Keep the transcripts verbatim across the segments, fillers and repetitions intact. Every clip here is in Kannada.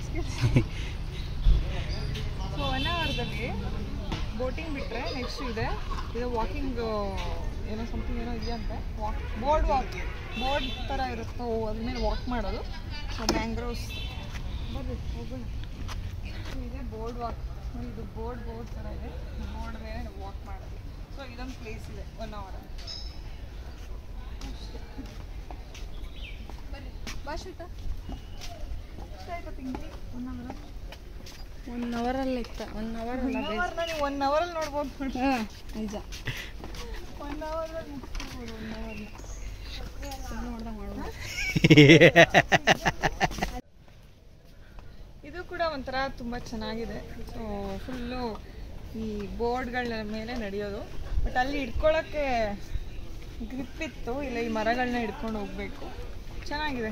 ಸೊ ಹೊನ್ನಾವರದಲ್ಲಿ ಬೋಟಿಂಗ್ ಬಿಟ್ಟರೆ ನೆಕ್ಸ್ಟ್ ಇದೆ ಇದು ವಾಕಿಂಗ್ ಏನೋ ಸಮಥಿಂಗ್ ಏನೋ ಇದೆಯಂತೆ ವಾಕ್ ಬೋರ್ಡ್ ವಾಕ್ ಬೋರ್ಡ್ ಥರ ಇರುತ್ತೋ ಅದ್ರ ಮೇಲೆ ವಾಕ್ ಮಾಡೋದು. ಸೊ ಮ್ಯಾಂಗ್ರೋವ್ಸ್ ಬರ್ರಿ ಹೋಗೋಣ. ಇದೆ ಬೋರ್ಡ್ ವಾಕ್, ಇದು ಬೋರ್ಡ್ ಬೋರ್ಡ್ ಥರ ಇದೆ, ಬೋರ್ಡ್ ಮೇಲೆ ವಾಕ್ ಮಾಡೋದು. ಸೊ ಇದೊಂದು ಪ್ಲೇಸ್ ಇದೆ ಹೊನ್ನಾವರ. ಬನ್ನಿ ಬಾ ಶ್ವೇತಾ. ಇಷ್ಟ ಆಯ್ತಾ ತಿಂಗಿ ಹೊನ್ನಾವರ? ಒನ್ ಅವರಲ್ಲಿ ಇತ್ತ ಒನ್ ಅವರ್ ನೀವು ಒನ್ ಅವರಲ್ಲಿ ನೋಡ್ಬೋದು ನೋಡಿ. ಹಾಂ ನಿಜ, ಒನ್ ಅವರಲ್ಲಿ ಮುಗಿಸ್ಬೋದು. ಒನ್ ಅವರ್ನ ನೋಡ್ದಂಗೆ ಮಾಡ್ಬೋದು. ಇದು ಕೂಡ ಒಂಥರ ತುಂಬ ಚೆನ್ನಾಗಿದೆ. ಸೊ ಫುಲ್ಲು ಈ ಬೋರ್ಡ್ಗಳ ಮೇಲೆ ನಡೆಯೋದು. ಬಟ್ ಅಲ್ಲಿ ಹಿಡ್ಕೊಳ್ಳೋಕ್ಕೆ ಗ್ರಿಪ್ ಇತ್ತು, ಇಲ್ಲ ಈ ಮರಗಳನ್ನ ಹಿಡ್ಕೊಂಡು ಹೋಗಬೇಕು. ಚೆನ್ನಾಗಿದೆ,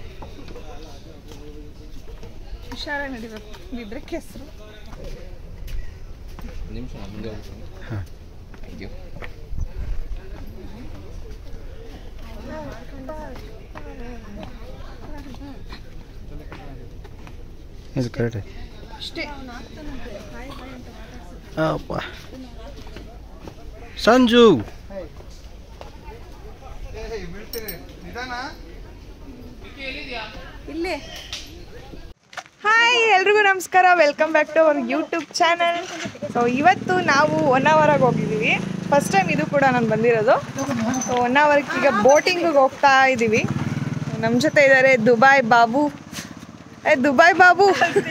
ಹುಷಾರಾಗಿ ನಡಿಬೇಕು, ಬಿದ್ದರೆ ಕೆಸರು. ನಿಮಿಷ ಇದು ಕರೆಕ್ಟ್ ಅಷ್ಟೇ. ಸಂಜು ಇಲ್ಲೇ. ಹಾಯ್ ಎಲ್ರಿಗೂ ನಮಸ್ಕಾರ, welcome back to our YouTube channel. So ಇವತ್ತು ನಾವು ಹೊನ್ನಾವರಕ್ಕೆ ಹೋಗಿದ್ದೀವಿ. ಫಸ್ಟ್ ಟೈಮ್ ಇದು ಕೂಡ ನಾನು ಬಂದಿರೋದು. ಸೊ ಹೊನ್ನಾವರಕ್ಕೆ ಈಗ ಬೋಟಿಂಗಿಗೆ ಹೋಗ್ತಾ ಇದ್ದೀವಿ. ನಮ್ಮ ಜೊತೆ ಇದ್ದಾರೆ ದುಬೈ ಬಾಬು. ಏ ದುಬೈ ಬಾಬು,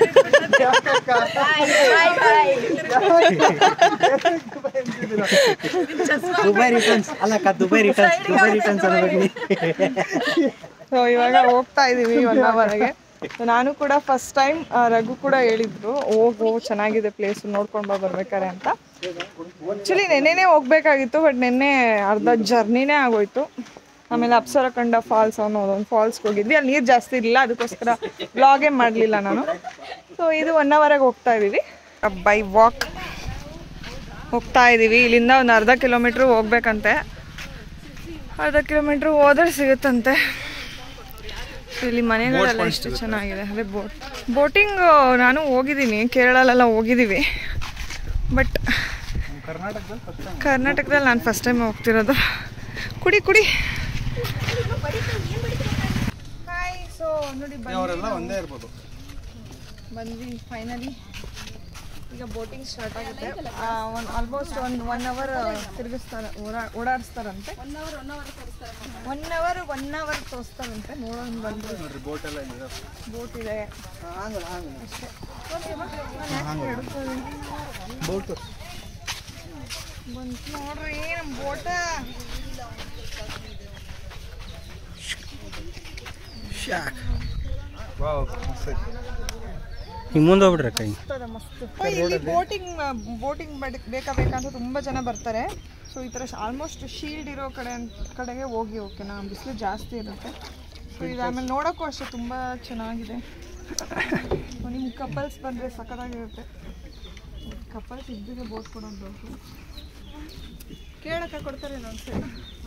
ಸೊ ಇವಾಗ ಹೋಗ್ತಾ ಇದ್ದೀವಿ ಹೊನ್ನಾವರಗೆ. ನಾನು ಕೂಡ ಫಸ್ಟ್ ಟೈಮ್, ರಘು ಕೂಡ ಹೇಳಿದ್ರು ಹೋಗು ಚೆನ್ನಾಗಿದೆ ಪ್ಲೇಸ್ ನೋಡ್ಕೊಂಡು ಬಾ ಬರ್ಬೇಕಾರೆ ಅಂತ. ಆ್ಯಕ್ಚುಲಿ ನೆನ್ನೆನೇ ಹೋಗ್ಬೇಕಾಗಿತ್ತು, ಬಟ್ ನೆನ್ನೆ ಅರ್ಧ ಜರ್ನಿನೇ ಆಗೋಯ್ತು. ಆಮೇಲೆ ಅಪ್ಸರಕಂಡ ಫಾಲ್ಸ್ ಅನ್ನೋದು ಒಂದು ಫಾಲ್ಸ್ಗೆ ಹೋಗಿದ್ವಿ, ಅಲ್ಲಿ ನೀರು ಜಾಸ್ತಿ ಇರಲಿಲ್ಲ, ಅದಕ್ಕೋಸ್ಕರ ವ್ಲಾಗೇ ಮಾಡಲಿಲ್ಲ ನಾನು. ಸೊ ಇದು ಹೊನ್ನಾವರಗೆ ಹೋಗ್ತಾ ಇದ್ದೀವಿ, ಬೈ ವಾಕ್ ಹೋಗ್ತಾ ಇದ್ದೀವಿ. ಇಲ್ಲಿಂದ ಒಂದು ಅರ್ಧ ಕಿಲೋಮೀಟ್ರ್ ಹೋಗ್ಬೇಕಂತೆ, ಅರ್ಧ ಕಿಲೋಮೀಟ್ರ್ ಹೋದ್ರೆ ಸಿಗುತ್ತಂತೆ. ಇಲ್ಲಿ ಮನೆಗಳೆಲ್ಲ ಎಷ್ಟು ಚೆನ್ನಾಗಿದೆ. ಅದೇ ಬೋಟ್ ಬೋಟಿಂಗ್ ನಾನು ಹೋಗಿದ್ದೀನಿ, ಕೇರಳಲೆಲ್ಲ ಹೋಗಿದ್ದೀವಿ, ಬಟ್ ಕರ್ನಾಟಕದಲ್ಲಿ ನಾನು ಫಸ್ಟ್ ಟೈಮ್ ಹೋಗ್ತಿರೋದು. ಕುಡಿ ಕುಡಿ. ಹಾಯ್, ಸೊ ನೋಡಿ ಬಂದ್ವಿ ಫೈನಲಿ. ಈಗ ಬೋಟಿಂಗ್ ಸ್ಟಾರ್ಟ್ ಆಗುತ್ತೆ. ಒಂದು ಆಲ್ಮೋಸ್ಟ್ ಒಂದು ಒನ್ ಅವರ್ ತಿರುಗಿಸ್ತಾರೆ, ಓಡಾ ಓಡಾಡಿಸ್ತಾರಂತೆ. One hour one hour one hour ತೋರಿಸ್ತಾರಂತೆ. ನೋಡೋಣ ಬಂದು ಬೋಟ್ ಇದೆ ಅಷ್ಟೇ. ಬಂತು ನೋಡ್ರಿ ನಮ್ಮ ಬೋಟ. ಮುಂದೆ ಹೋಗ್ಬಿಡ್ರೆ ಕೈ ಮಸ್ತ್. ಇಲ್ಲಿ ಬೋಟಿಂಗ್ ಬೋಟಿಂಗ್ ಬೇಕಾ ಬೇಕಂತ ತುಂಬ ಜನ ಬರ್ತಾರೆ. ಸೊ ಈ ಥರ ಆಲ್ಮೋಸ್ಟ್ ಶೀಲ್ಡ್ ಇರೋ ಕಡೆ ಕಡೆಗೆ ಹೋಗಿ ಓಕೆನಾ, ಬಿಸಿಲು ಜಾಸ್ತಿ ಇರುತ್ತೆ. ಸೊ ಇದು ಆಮೇಲೆ ನೋಡೋಕ್ಕೂ ಅಷ್ಟೇ ತುಂಬ ಚೆನ್ನಾಗಿದೆ. ನಿಮ್ಮ ಕಪಲ್ಸ್ ಬಂದರೆ ಸಖತ್ತಾಗಿರುತ್ತೆ. ಕಪಲ್ಸ್ ಇದ್ದಿಗೆ ಬೋಟ್ ಕೊಡೋದು ಕೇಳಕ್ಕೆ ಕೊಡ್ತಾರೆ ಒಂದ್ಸರಿ.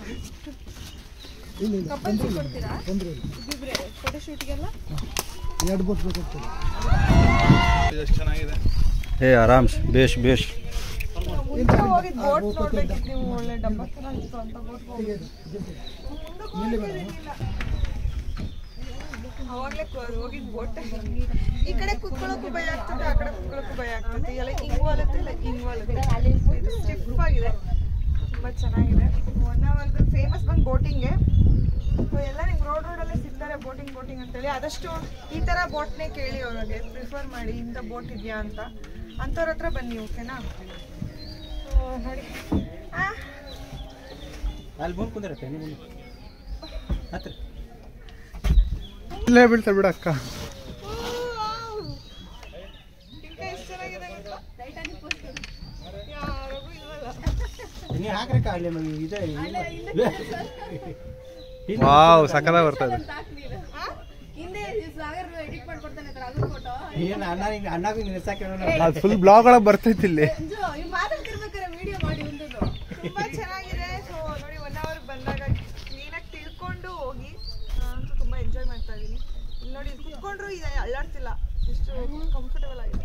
ಕಪಲ್ಸ್ ಕೊಡ್ತೀರಾ ಇಬ್ಬಿಬ್ರೆ ಫೋಟೋ ಶೂಟಿಗೆಲ್ಲ? ಎರಡು ಬೋಟ್ ಬೇಕಾಗ್ತದೆ. ಎಷ್ಟು ಚೆನ್ನಾಗಿದೆ. ಏ ಆರಾಮ್ಸ್ ಬೇಷ್ ಬೇಷ್. ಮುಂಚೆ ಹೋಗಿದ್ದು ಬೋಟ್ ನೋಡ್ಬೇಕಿತ್ತು ನೀವು, ಒಳ್ಳೆ ಡಬ್ಬ ಥರ ಇತ್ತು ಅಂತ ಬೋಟ್ ಹೋಗಿದ್ದು. ಅವಾಗಲೇ ಹೋಗಿದ್ದು ಬೋಟ್. ಈ ಕಡೆ ಕುತ್ಕೊಳ್ಳೋಕ್ಕೂ ಭಯ ಆಗ್ತದೆ, ಆ ಕಡೆ ಕುತ್ಕೊಳ್ಳೋಕ್ಕೂ ಭಯ ಆಗ್ತದೆ. ಎಲ್ಲ ಹಿಂಗ್ ವಾಲುತ್ತೆ, ಇಲ್ಲ ಹಿಂಗ್ ವಾಲುತ್ತೆ. ಇದು ಸ್ಟಿಫ್ ಆಗಿದೆ, ತುಂಬ ಚೆನ್ನಾಗಿದೆ. ಹೊನ್ನಾವರದಲ್ಲಿ ಫೇಮಸ್ ಬಂದು ಬೋಟಿಂಗ್ಗೆ. ಎಲ್ಲ ನಿಮ್ಗೆ ರೋಡ್ ರೋಡಲ್ಲೇ ಸಿಗ್ತಾರೆ ಬೋಟಿಂಗ್ ಬೋಟಿಂಗ್ ಅಂತೇಳಿ. ಆದಷ್ಟು ಈ ಥರ ಬೋಟ್ನೇ ಕೇಳಿ ಅವ್ರಿಗೆ, ಪ್ರಿಫರ್ ಮಾಡಿ ಇಂಥ ಬೋಟ್ ಇದೆಯಾ ಅಂತ. ಅಂಥವ್ರ ಹತ್ರ ಬನ್ನಿ ಓಕೆನಾ. ನೋಡಿ ಅಲ್ಲಿ ಬಂದು ಕುಂದಿರತ್ತೆ ಹತ್ರ ಇಲ್ಲೇ ಬೀಳ್ತಾ ಬಿಡ ಅಕ್ಕ. ಎಷ್ಟು ಚೆನ್ನಾಗಿದೆ ವಾವ್ ಸಕಲ ಬರ್ತದೆ. ಫುಲ್ ಬ್ಲಾಗ್ ಒಳಗೆ ಬರ್ತೈತಿ ಇಲ್ಲಿ. ತುಂಬಾ ಚೆನ್ನಾಗಿದೆ. ಸೊ ನೋಡಿ ಒನ್ ಅವರ್ ಬಂದಾಗ ಕ್ಲೀನಾಗಿ ತಿಳ್ಕೊಂಡು ಹೋಗಿ. ಅಂತೂ ತುಂಬಾ ಎಂಜಾಯ್ ಮಾಡ್ತಾ ಇದೀನಿ. ಇಲ್ಲಿ ನೋಡಿ ಕುತ್ಕೊಂಡ್ರು ಇದೆ ಅಲ್ಲಾಡ್ತಿಲ್ಲ, ಎಷ್ಟು ಕಂಫರ್ಟಬಲ್ ಆಗಿದೆ.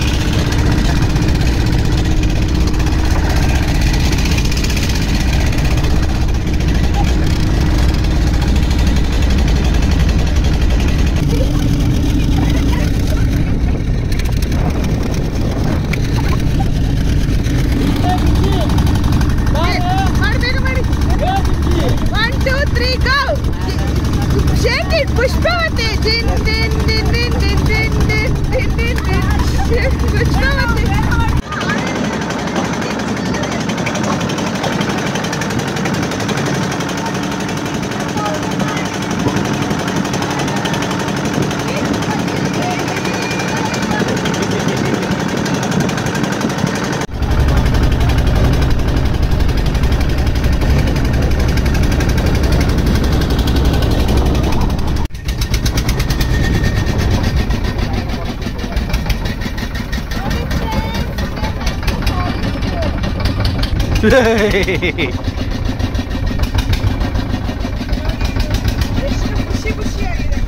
Pushpavati, din din din din din din din din din din Pushpavati. ಎಷ್ಟು ಖುಷಿ ಖುಷಿಯಾಗಿದೆ.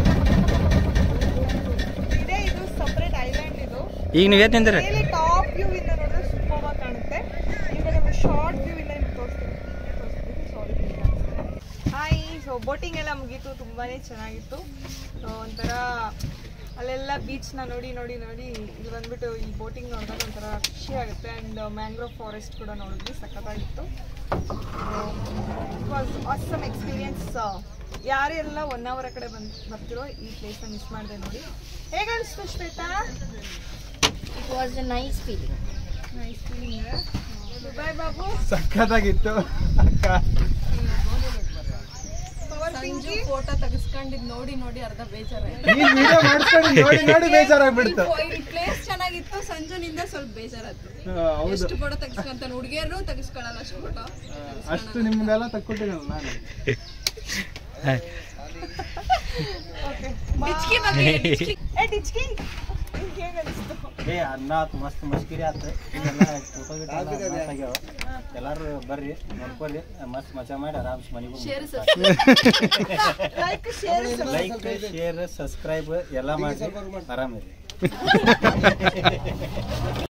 ಇದೇ ಇದು ಸಪರೇಟ್ ಐಲ್ಯಾಂಡ್ ಇದು. ಈಗ ನೀವು ಏನ್ ತಿಂದ್ರೆ ಮೇಲೆ ಟಾಪ್ ವ್ಯೂ ಇಂದ ನೋಡಿದ್ರೆ ಸೂಪರ್ ಆಗಿ ಕಾಣುತ್ತೆ. ಈಗ ನಿಮಗೆ ಶಾರ್ಟ್ ವ್ಯೂ ಇಂದ ನಿಮ್ಗೆ ತೋರಿಸ್ತೀನಿ. ಸಾರಿ ಹಾಯ್. ಸೊ ಬೋಟಿಂಗ್ ಎಲ್ಲ ಮುಗೀತು, ತುಂಬಾನೇ ಚೆನ್ನಾಗಿತ್ತು. ಒಂಥರ ಅಲ್ಲೆಲ್ಲ ಬೀಚ್ನ ನೋಡಿ ನೋಡಿ ನೋಡಿ ಇಲ್ಲಿ ಬಂದ್ಬಿಟ್ಟು ಈ ಬೋಟಿಂಗ್ ನೋಡಿದಾಗ ಒಂಥರ ಖುಷಿ ಆಗುತ್ತೆ. ಆ್ಯಂಡ್ ಮ್ಯಾಂಗ್ರೋವ್ ಫಾರೆಸ್ಟ್ ಕೂಡ ನೋಡಿದ್ವಿ, ಸಖತ್ತಾಗಿತ್ತು. It was awesome experience. ಯಾರೆಲ್ಲ ಹೊನ್ನಾವರ ಕಡೆ ಬಂದು ಬರ್ತಿರೋ ಈ ಪ್ಲೇಸ್ನ ಮಿಸ್ ಮಾಡಿದೆ ನೋಡಿ. ಹೇಗೆ ಅನಿಸ್ತು Shweta? It was a nice feeling. Nice feeling. Bye Babu. ಸಖತ್ತಾಗಿತ್ತು ಅಕ್ಕ. ಸಂಜು ಫೋಟೋ ತೆಗಿಸ್ಕೊಂಡಿದ್ ನೋಡಿ ನೋಡಿ ಅರ್ಧ ಬೇಜಾರಾಯ್ತು. ನೀನ್ ವಿಡಿಯೋ ಮಾಡ್ಕೊಂಡು ನೋಡಿ ನೋಡಿ ಬೇಜಾರಾಗ್ಬಿಡ್ತು. ಈ ಪ್ಲೇಸ್ ಚೆನ್ನಾಗಿತ್ತು, ಸಂಜುನಿಂದ ಸ್ವಲ್ಪ ಬೇಜಾರಾಯ್ತು. ಹೌದು, ಎಷ್ಟು ಫೋಟೋ ತೆಗಿಸ್ಕೊಂತ ಹುಡುಗಿಯರು ತೆಗಿಸ್ಕೊಳ್ಳಲ್ಲ ಅಷ್ಟು ಫೋಟೋ. ಅಷ್ಟು ನಿಮ್ದೆಲ್ಲ ತಕ್ಕೊಟ್ಟಿದ್ದಲ್ಲ ನಾನು. ಡಿಚ್ಕಿ ಬಗ್ಗೆ ಡಿಚ್ಕಿ ಏ ಡಿಚ್ಕಿ ಹೇಗೆ ಅನಿಸ್ತು? ಏ ಅನ್ನ ಆತು, ಮಸ್ತ್ ಮಸ್ಕಿರಿ ಆತು. ಫೋಟೋ ಗಿಟ ಆಗ್ಯಾವ. ಎಲ್ಲಾರು ಬರ್ರಿ ನೋಡ್ಕೊರಿ, ಮಸ್ತ್ ಮಜಾ ಮಾಡಿ ಆರಾಮ್ಸ್ ಮನೆಗೆ share like share like share subscribe ಎಲ್ಲ ಮಾಡಿ ಆರಾಮಿರಿ.